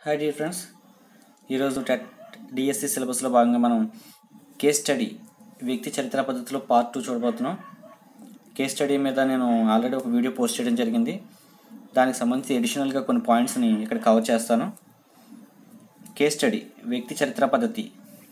Hi dear friends, ఈరోజు DSC సిలబస్లో భాగంగా మనం కేస్ స్టడీ వ్యక్తి చరిత్ర పద్ధతిలో పార్ట్ 2 చూడబోతున్నాం. కేస్ స్టడీ మీద నేను ఆల్రెడీ ఒక వీడియో పోస్ట్ చేయడం జరిగింది. దానికి సంబంధించి అడిషనల్గా కొన్ని పాయింట్స్ని ఇక్కడ కవర్ చేస్తాను. కేస్ స్టడీ వ్యక్తి చరిత్ర పద్ధతి.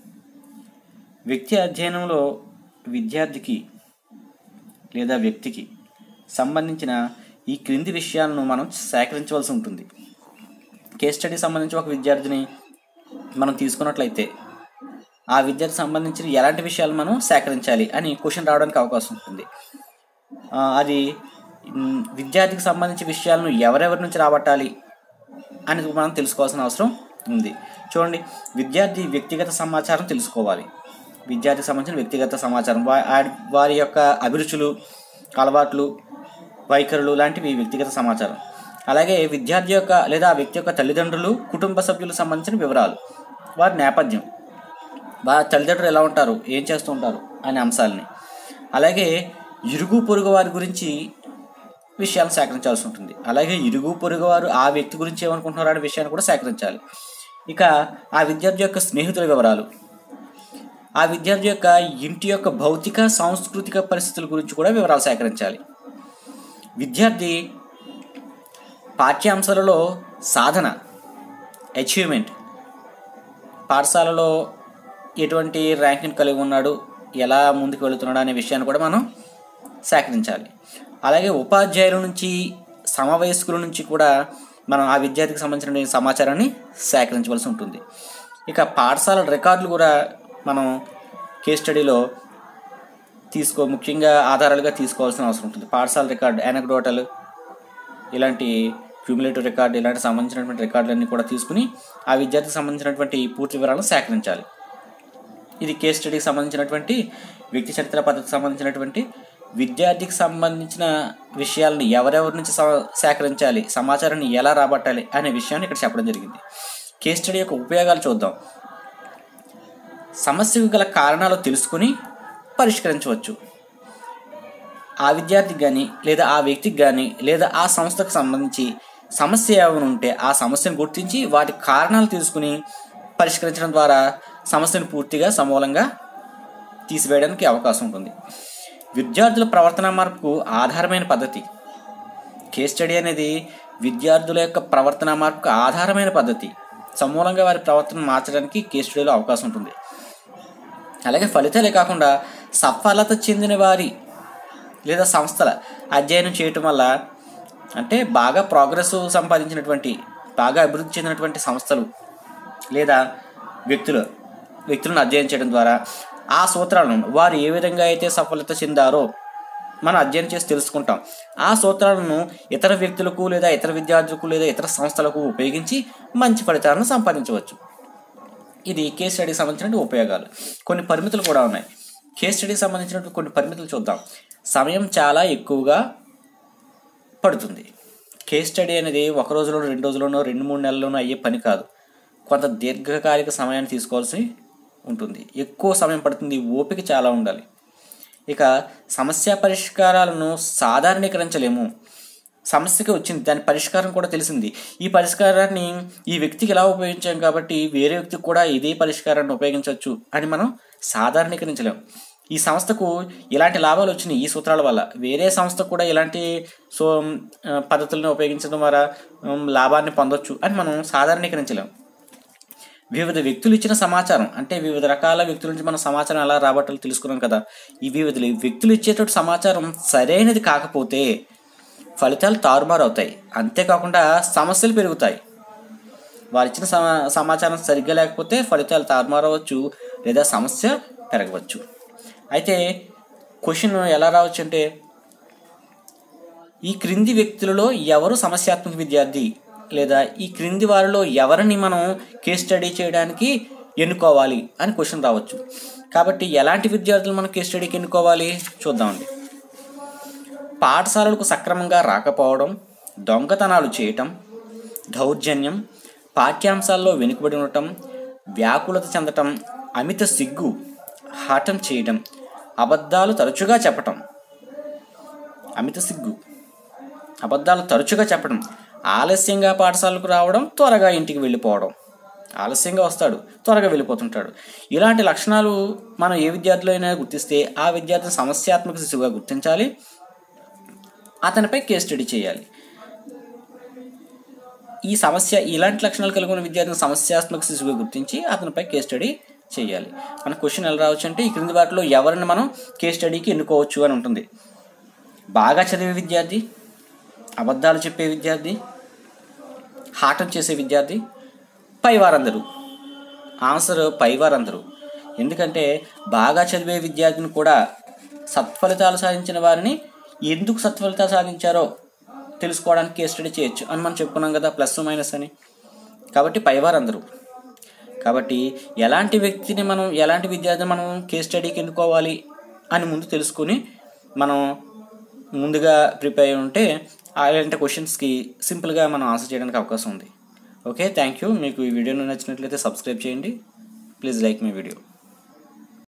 వ్యక్తి అధ్యయనంలో విద్యార్థికి లేదా వ్యక్తికి సంబంధించిన ఈ క్రింది విషయాలను మనం సేకరించవలసి ఉంటుంది. కేస్ స్టడీ సంబంధించి ఒక విద్యార్థిని మనం తీసుకున్నట్లయితే ఆ విద్యార్థి సంబంధించిన ఎలాంటి విషయాలు మనం సేకరించాలి అని క్వశ్చన్ రావడానికి అవకాశం ఉంటుంది. అది విద్యార్థికి సంబంధించిన విషయాలను ఎవరెవరి నుంచి రాబట్టాలి అని మనం తెలుసుకోవాల్సిన అవసరం ఉంది. చూడండి, విద్యార్థి వ్యక్తిగత సమాచారం తెలుసుకోవాలి. విద్యార్థికి సంబంధించిన వ్యక్తిగత సమాచారం, వారి యొక్క అభిరుచులు, అలవాట్లు, వైఖరులు లాంటివి వ్యక్తిగత సమాచారం. అలాగే విద్యార్థి యొక్క లేదా ఆ వ్యక్తి యొక్క తల్లిదండ్రులు, కుటుంబ సభ్యులకు సంబంధించిన వివరాలు, వారి నేపథ్యం, వారి తల్లిదండ్రులు ఎలా ఉంటారు, ఏం చేస్తూ ఉంటారు అనే అంశాలని, అలాగే ఇరుగు పొరుగు వారి గురించి విషయాలను సేకరించాల్సి ఉంటుంది. అలాగే ఇరుగు పొరుగు వారు ఆ వ్యక్తి గురించి ఏమనుకుంటున్నారు అనే విషయాన్ని కూడా సేకరించాలి. ఇక ఆ విద్యార్థి యొక్క స్నేహితుల వివరాలు, ఆ విద్యార్థి యొక్క ఇంటి యొక్క భౌతిక సాంస్కృతిక పరిస్థితుల గురించి కూడా వివరాలు సేకరించాలి. విద్యార్థి పాఠ్యాంశాలలో సాధన, అచీవ్మెంట్, పాఠశాలలో ఎటువంటి ర్యాంకింగ్ కలిగి ఉన్నాడు, ఎలా ముందుకు వెళుతున్నాడు అనే విషయాన్ని కూడా మనం సేకరించాలి. అలాగే ఉపాధ్యాయుల నుంచి, సమవయస్కుల నుంచి కూడా మనం ఆ విద్యార్థికి సంబంధించిన సమాచారాన్ని సేకరించవలసి ఉంటుంది. ఇక పాఠశాల రికార్డులు కూడా మనం కేస్ స్టడీలో ముఖ్యంగా ఆధారాలుగా తీసుకోవాల్సిన అవసరం ఉంటుంది. పాఠశాల రికార్డు, యానెక్డోటల్, ఇలాంటి క్యూములేటివ్ రికార్డు, ఇలాంటి సంబంధించినటువంటి రికార్డులన్నీ కూడా తీసుకుని ఆ విద్యార్థికి సంబంధించినటువంటి పూర్తి వివరాలను సేకరించాలి. ఇది కేస్ స్టడీకి సంబంధించినటువంటి వ్యక్తి చరిత్ర పద్ధతికి సంబంధించినటువంటి విద్యార్థికి సంబంధించిన విషయాలను ఎవరెవరి నుంచి సేకరించాలి, సమాచారాన్ని ఎలా రాబట్టాలి అనే విషయాన్ని ఇక్కడ చెప్పడం జరిగింది. కేస్ స్టడీ యొక్క ఉపయోగాలు చూద్దాం. సమస్యకు గల కారణాలు తెలుసుకుని పరిష్కరించవచ్చు. ఆ విద్యార్థికి కానీ లేదా ఆ వ్యక్తికి కానీ లేదా ఆ సంస్థకు సంబంధించి సమస్య ఏమైనా ఉంటే ఆ సమస్యను గుర్తించి వాటి కారణాలు తీసుకుని పరిష్కరించడం ద్వారా సమస్యను పూర్తిగా సమూలంగా తీసివేయడానికి అవకాశం ఉంటుంది. విద్యార్థుల ప్రవర్తన మార్పుకు ఆధారమైన పద్ధతి. కేస్ స్టడీ అనేది విద్యార్థుల యొక్క ప్రవర్తన మార్పుకు ఆధారమైన పద్ధతి. సమూలంగా వారి ప్రవర్తన మార్చడానికి కేస్ స్టడీలో అవకాశం ఉంటుంది. అలాగే ఫలితాలే కాకుండా సఫలత చెందిన వారి లేదా సంస్థల అధ్యయనం చేయటం వల్ల, అంటే బాగా ప్రోగ్రెస్ సంపాదించినటువంటి, బాగా అభివృద్ధి చెందినటువంటి సంస్థలు లేదా వ్యక్తులను అధ్యయనం చేయడం ద్వారా ఆ సూత్రాలను వారు ఏ విధంగా అయితే సఫలత చెందారో మనం అధ్యయనం చేసి తెలుసుకుంటాం. ఆ సూత్రాలను ఇతర వ్యక్తులకు లేదా ఇతర విద్యార్థులకు లేదా ఇతర సంస్థలకు ఉపయోగించి మంచి ఫలితాలను సంపాదించవచ్చు. ఇది కేస్ స్టడీకి సంబంధించిన ఉపయోగాలు. కొన్ని పరిమితులు కూడా ఉన్నాయి. కేస్ స్టడీకి సంబంధించినటువంటి కొన్ని పరిమితులు చూద్దాం. సమయం చాలా ఎక్కువగా పడుతుంది. కేస్ స్టడీ అనేది ఒక రోజులోనో, 2 రోజుల్లోనో, 2-3 నెలల్లోనో అయ్యే పని కాదు. కొంత దీర్ఘకాలిక సమయాన్ని తీసుకోవాల్సి ఉంటుంది. ఎక్కువ సమయం పడుతుంది. ఓపిక చాలా ఉండాలి. ఇక సమస్య పరిష్కారాలను సాధారణీకరించలేము. సమస్యకి వచ్చింది, దాని పరిష్కారం కూడా తెలిసింది. ఈ పరిష్కారాన్ని ఈ వ్యక్తికి ఎలా ఉపయోగించాం కాబట్టి వేరే వ్యక్తికి కూడా ఇదే పరిష్కారాన్ని ఉపయోగించవచ్చు అని మనం సాధారణీకరించలేము. ఈ సంస్థకు ఇలాంటి లాభాలు వచ్చినాయి ఈ సూత్రాల వల్ల, వేరే సంస్థకు కూడా ఇలాంటి పద్ధతులను ఉపయోగించడం ద్వారా లాభాన్ని పొందొచ్చు అని మనం సాధారణీకరించలేము. వివిధ వ్యక్తులు ఇచ్చిన సమాచారం, అంటే వివిధ రకాల వ్యక్తుల నుంచి మనం సమాచారం ఎలా రాబట్టాలో తెలుసుకున్నాం కదా. ఈ వివిధ వ్యక్తులు ఇచ్చేటువంటి సమాచారం సరైనది కాకపోతే ఫలితాలు తారుమారు అవుతాయి. అంతేకాకుండా సమస్యలు పెరుగుతాయి. వారు ఇచ్చిన సమాచారం సరిగ్గా లేకపోతే ఫలితాలు తారుమారు అవ్వచ్చు లేదా సమస్య పెరగవచ్చు. అయితే క్వశ్చన్ ఎలా రావచ్చు అంటే, ఈ క్రింది వ్యక్తులలో ఎవరు సమస్యాత్మక విద్యార్థి, లేదా ఈ క్రింది వారిలో ఎవరిని మనం కేస్ స్టడీ చేయడానికి ఎన్నుకోవాలి అని క్వశ్చన్ రావచ్చు. కాబట్టి ఎలాంటి విద్యార్థులు మనం కేస్ స్టడీకి ఎన్నుకోవాలి చూద్దామండి. పాఠశాలలకు సక్రమంగా రాకపోవడం, దొంగతనాలు చేయటం, దౌర్జన్యం, పాఠ్యాంశాల్లో వెనుకబడి ఉండటం, వ్యాకులత చెందటం, అమిత సిగ్గు, హఠం చేయడం, అబద్ధాలు తరచుగా చెప్పటం, ఆలస్యంగా పాఠశాలకు రావడం, త్వరగా ఇంటికి వెళ్ళిపోవడం. ఆలస్యంగా వస్తాడు, త్వరగా వెళ్ళిపోతుంటాడు. ఇలాంటి లక్షణాలు మనం ఏ విద్యార్థిలో అయినా గుర్తిస్తే ఆ విద్యార్థిని సమస్యాత్మక శిశువుగా గుర్తించాలి, అతనిపై కేస్ స్టడీ చేయాలి. ఇలాంటి లక్షణాలు కలిగి ఉన్న విద్యార్థిని సమస్యాత్మక శిశువుగా గుర్తించి అతనిపై కేస్ స్టడీ చేయాలి. మన క్వశ్చన్ ఎలా రావచ్చు అంటే, ఈ క్రింది వాటిలో ఎవరిని మనం కేస్ స్టడీకి ఎన్నుకోవచ్చు అని ఉంటుంది. బాగా చదివే విద్యార్థి, అబద్ధాలు చెప్పే విద్యార్థి, హాటం చేసే విద్యార్థి, పైవారందరూ. ఆన్సర్ పైవారందరూ. ఎందుకంటే బాగా చదివే విద్యార్థిని కూడా సత్ఫలితాలు సాధించిన వారిని ఎందుకు సత్ఫలితాలు సాధించారో తెలుసుకోవడానికి కేస్ స్టడీ చేయొచ్చు అని మనం చెప్పుకున్నాం కదా, ప్లస్ మైనస్ అని. కాబట్టి పైవారందరూ. కాబట్టి ఎలాంటి విద్యార్థిని మనం కేస్ స్టడీకి ఎన్నుకోవాలి అని ముందు తెలుసుకుని మనం ముందుగా ప్రిపేర్ అయి ఉంటే అలాంటి క్వశ్చన్స్కి సింపుల్గా మనం ఆన్సర్ చేయడానికి అవకాశం ఉంది. Okay, thank you. మీకు ఈ వీడియో నచ్చినట్లయితే సబ్స్క్రైబ్ చేయండి. Please like my video.